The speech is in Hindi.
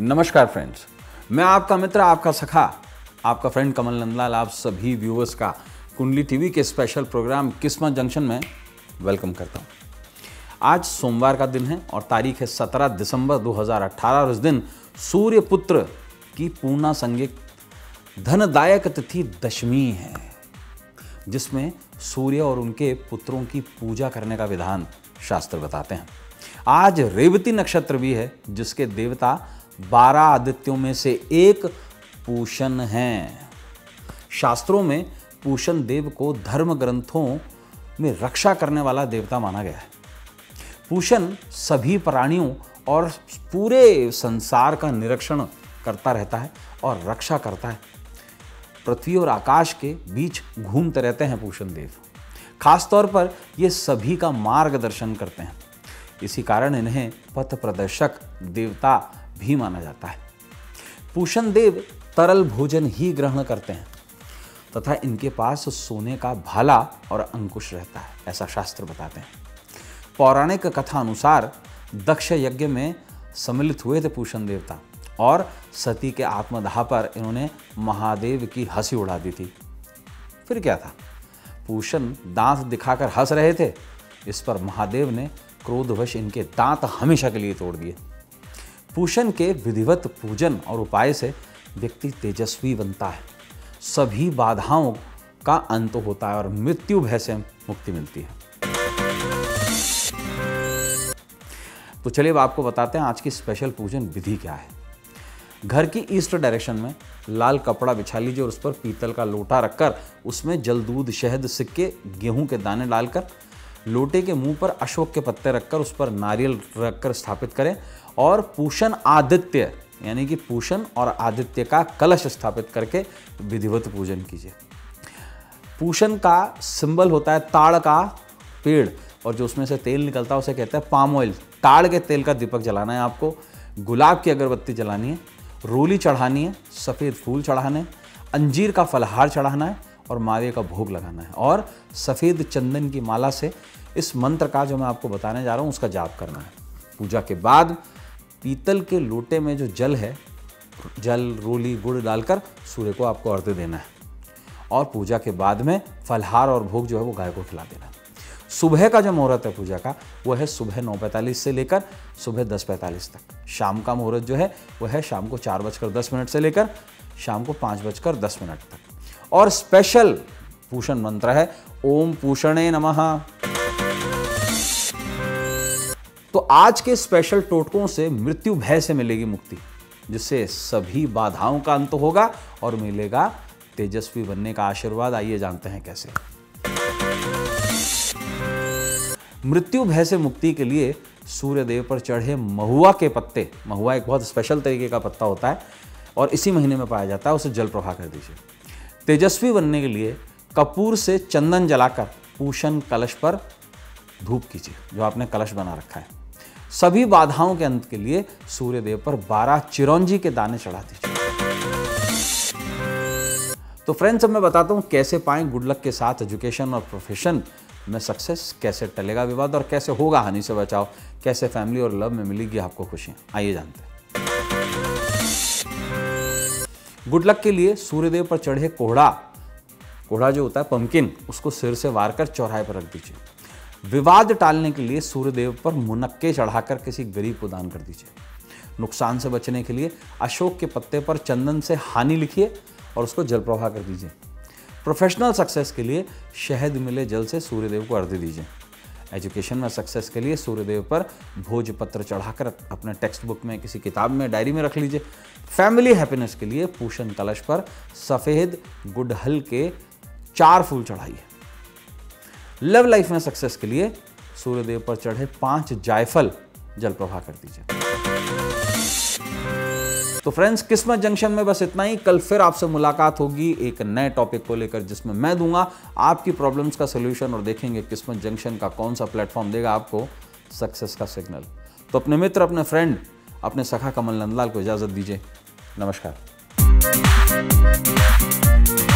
नमस्कार फ्रेंड्स, मैं आपका मित्र, आपका सखा, आपका फ्रेंड कमल नंदलाल आप सभी व्यूअर्स का कुंडली टीवी के स्पेशल प्रोग्राम किस्मत जंक्शन में वेलकम करता हूं। आज सोमवार का दिन है और तारीख है 17 दिसंबर 2018 और इस दिन सूर्य पुत्र की पूर्णा संज्ञक धनदायक तिथि दशमी है, जिसमें सूर्य और उनके पुत्रों की पूजा करने का विधान शास्त्र बताते हैं। आज रेवती नक्षत्र भी है, जिसके देवता 12 आदित्यों में से एक पूषण हैं। शास्त्रों में पूषण देव को धर्म ग्रंथों में रक्षा करने वाला देवता माना गया है। पूषण सभी प्राणियों और पूरे संसार का निरीक्षण करता रहता है और रक्षा करता है। पृथ्वी और आकाश के बीच घूमते रहते हैं पूषण देव। खासतौर पर ये सभी का मार्गदर्शन करते हैं। इसी कारण इन्हें पथ प्रदर्शक देवता भी माना जाता है। पूषण देव तरल भोजन ही ग्रहण करते हैं तथा इनके पास सोने का भाला और अंकुश रहता है, ऐसा शास्त्र बताते हैं। पौराणिक कथा अनुसार दक्ष यज्ञ में सम्मिलित हुए थे पूषण देवता और सती के आत्मदाह पर इन्होंने महादेव की हंसी उड़ा दी थी। फिर क्या था, पूषण दांत दिखाकर हंस रहे थे। इस पर महादेव ने क्रोधवश इनके दांत हमेशा के लिए तोड़ दिए। पूषण के विधिवत पूजन और उपाय से व्यक्ति तेजस्वी बनता है, सभी बाधाओं का अंत होता है और मृत्यु भय से मुक्ति मिलती है। तो चलिए अब आपको बताते हैं आज की स्पेशल पूजन विधि क्या है। घर की ईस्ट डायरेक्शन में लाल कपड़ा बिछा लीजिए और उस पर पीतल का लोटा रखकर उसमें जल, दूध, शहद, सिक्के, गेहूं के दाने डालकर लोटे के मुंह पर अशोक के पत्ते रखकर उस पर नारियल रखकर स्थापित करें और पूषण आदित्य यानी कि पूषण और आदित्य का कलश स्थापित करके विधिवत पूजन कीजिए। पूषण का सिंबल होता है ताड़ का पेड़ और जो उसमें से तेल निकलता है उसे कहते हैं पाम ऑयल। ताड़ के तेल का दीपक जलाना है आपको, गुलाब की अगरबत्ती जलानी है, रोली चढ़ानी है, सफ़ेद फूल चढ़ाने, अंजीर का फलहार चढ़ाना है और मावे का भोग लगाना है और सफ़ेद चंदन की माला से इस मंत्र का जो मैं आपको बताने जा रहा हूँ उसका जाप करना है। पूजा के बाद पीतल के लोटे में जो जल है, जल, रोली, गुड़ डालकर सूर्य को आपको अर्घ्य देना है और पूजा के बाद में फलहार और भोग जो है वो गाय को खिला देना है। सुबह का जो मुहूर्त है पूजा का वो है सुबह 9:45 से लेकर सुबह 10:45 तक। शाम का मुहूर्त जो है वो है शाम को 4:10 से लेकर शाम को 5:10 तक। और स्पेशल पूषण मंत्र है ओम पूषणे नमः। तो आज के स्पेशल टोटकों से मृत्यु भय से मिलेगी मुक्ति, जिससे सभी बाधाओं का अंत होगा और मिलेगा तेजस्वी बनने का आशीर्वाद। आइए जानते हैं कैसे। मृत्यु भय से मुक्ति के लिए सूर्य देव पर चढ़े महुआ के पत्ते, महुआ एक बहुत स्पेशल तरीके का पत्ता होता है और इसी महीने में पाया जाता है, उसे जल प्रवाह कर दीजिए। तेजस्वी बनने के लिए कपूर से चंदन जलाकर पूषण कलश पर धूप कीजिए, जो आपने कलश बना रखा है। सभी बाधाओं के अंत के लिए सूर्य देव पर 12 चिरौंजी के दाने चढ़ा दीजिए। तो फ्रेंड्स, अब मैं बताता हूं कैसे पाएं गुड लक के साथ एजुकेशन और प्रोफेशन में सक्सेस, कैसे टलेगा विवाद और कैसे होगा हानि से बचाव, कैसे फैमिली और लव में मिलेगी आपको खुशियां। आइए जानते हैं। गुड लक के लिए सूर्यदेव पर चढ़े कोहड़ा जो होता है पंपकिन, उसको सिर से वार कर चौराहे पर रख दीजिए। विवाद टालने के लिए सूर्यदेव पर मुनक्के चढ़ाकर किसी गरीब को दान कर दीजिए। नुकसान से बचने के लिए अशोक के पत्ते पर चंदन से हानि लिखिए और उसको जल प्रवाह कर दीजिए। प्रोफेशनल सक्सेस के लिए शहद मिले जल से सूर्यदेव को अर्घ्य दीजिए। एजुकेशन में सक्सेस के लिए सूर्यदेव पर भोजपत्र चढ़ाकर अपने टेक्स्ट बुक में, किसी किताब में, डायरी में रख लीजिए। फैमिली हैप्पीनेस के लिए पूषण कलश पर सफ़ेद गुड़हल के 4 फूल चढ़ाइए। लव लाइफ में सक्सेस के लिए सूर्यदेव पर चढ़े 5 जायफल जल प्रवाह कर दीजिए। तो फ्रेंड्स, किस्मत जंक्शन में बस इतना ही। कल फिर आपसे मुलाकात होगी एक नए टॉपिक को लेकर, जिसमें मैं दूंगा आपकी प्रॉब्लम्स का सोल्यूशन और देखेंगे किस्मत जंक्शन का कौन सा प्लेटफॉर्म देगा आपको सक्सेस का सिग्नल। तो अपने मित्र, अपने फ्रेंड, अपने सखा कमल नंदलाल को इजाजत दीजिए। नमस्कार।